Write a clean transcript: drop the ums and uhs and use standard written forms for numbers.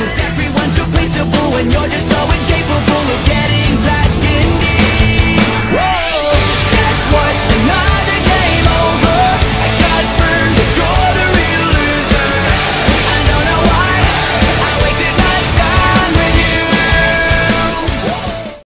everyone's replaceable when you're just so incapable of getting